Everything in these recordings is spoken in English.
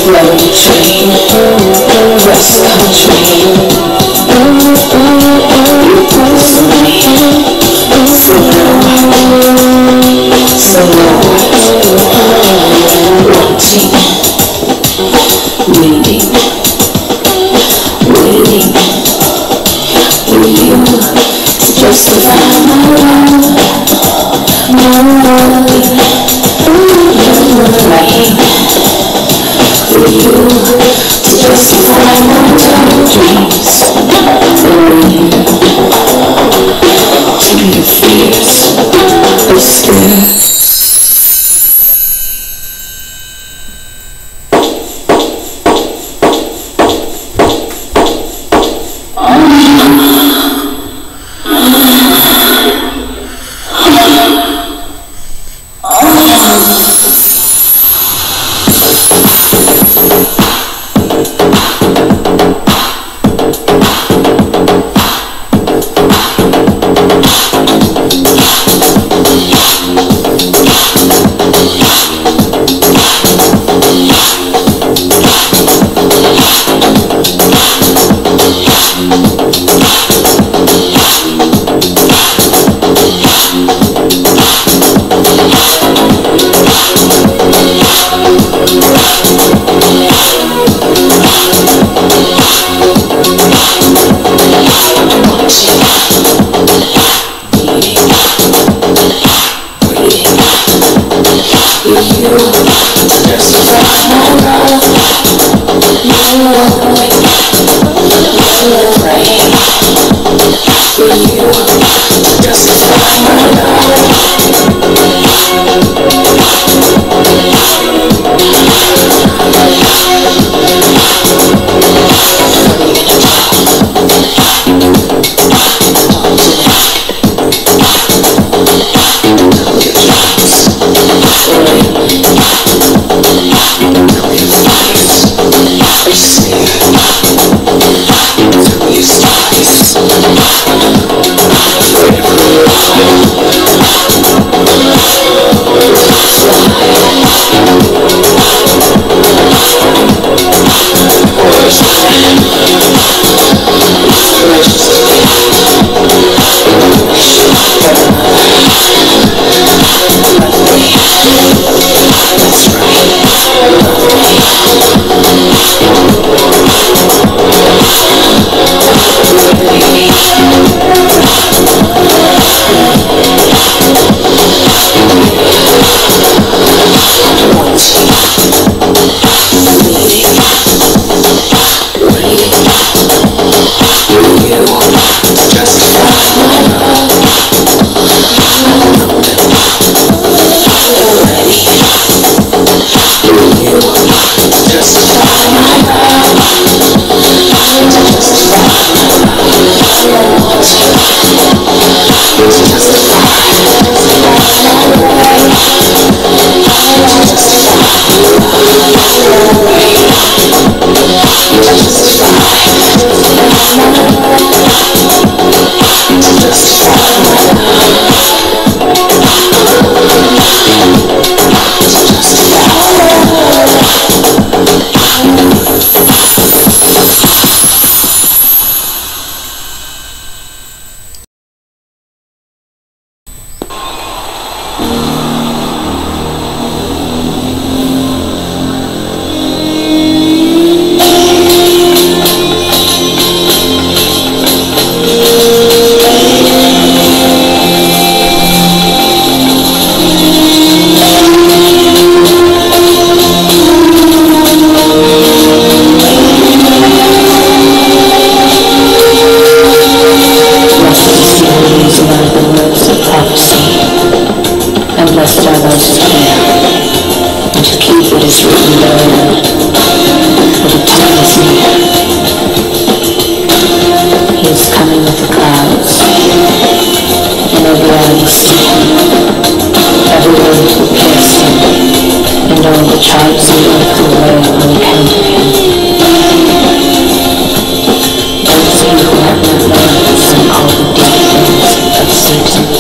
Road train, cross country. So long, watching, waiting, waiting for you to justify my love, praying for you to justify my dreams, waiting to your fears of scared.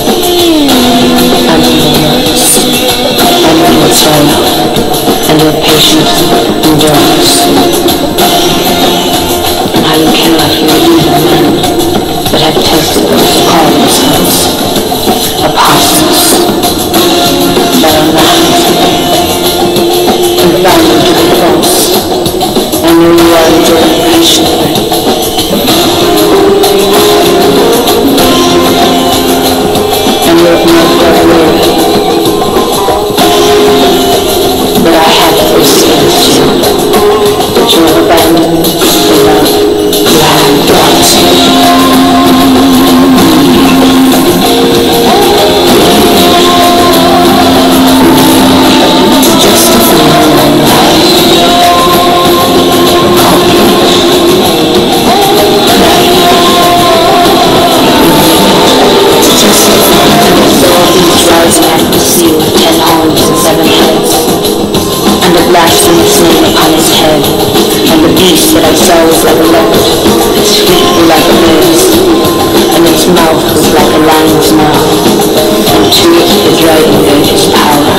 And your patience, endurance, and how you cannot hear even men that have tested those who call themselves apostles, that are not, and found them to be false. I know you are enduring patiently. And you have not got weary. But I have this against you, that you have abandoned the love you had once. To justify my own life, to justify the Lord who is rising out of the sea with 10 horns and 7 heads, and the blasphemous name upon his head, and the beast that I saw was like a leopard, its feet were like a bear's, and its mouth was like a lion's mouth, and to it the dragon gave his power.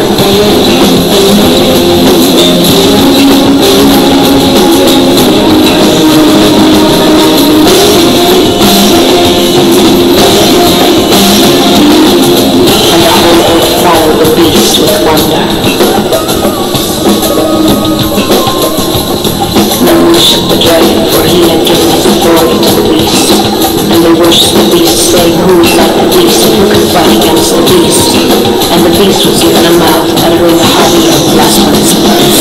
And the whole earth followed the beast with wonder. Worshipped the dragon, for he had given his authority to the beast. And they worshipped the beast, saying, who is like the beast, and who can fight against the beast? And the beast was given a mouth, uttering the harmony of blasphemous words.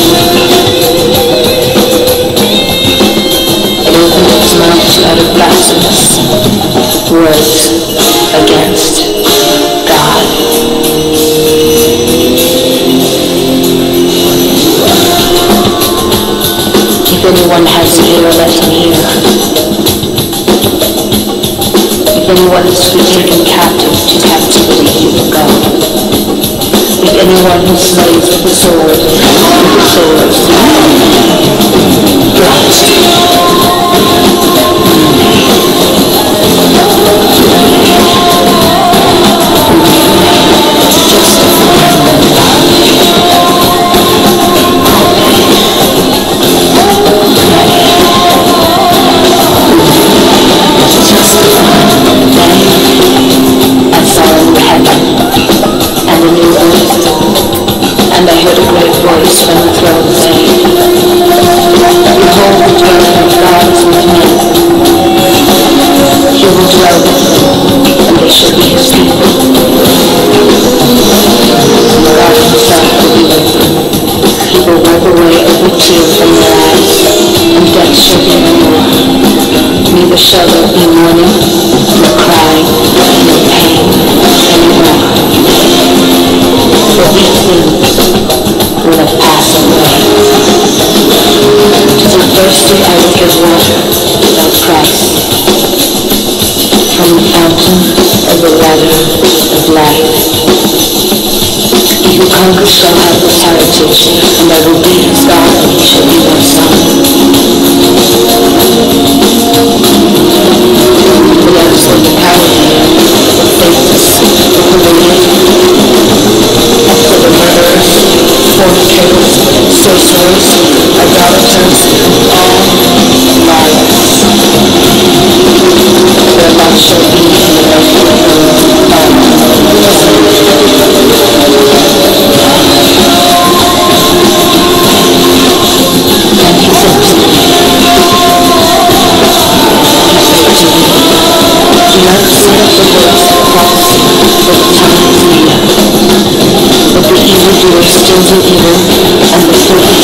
It opened its mouth to utter blasphemous words against God. If anyone has an ear, let him hear. If anyone is to be taken captive, to captivity he will go. If anyone who slays with the sword, and I heard a great voice from the throne saying, behold, the dwelling of God is with men. He will dwell with them, and they shall be his people. God himself will be with them. He will wipe away every tear from their eyes, and death shall be no more. Neither shall there be mourning, nor crying, nor pain anymore. For these things will have passed away. To the thirsty I will give water without price, from the fountain of the water of life. He who conquers shall have this heritage, and I will be his God, and he shall be my son. The others will be cowardly, the faithless, the polluted, for the murderers, fornicators, sorcerers, idolaters, all liars. Their lot shall be in the lake of fire. And he said to me, do not set up the words of prophecy, for the time is near. But the evildoers still do evil, and the filthy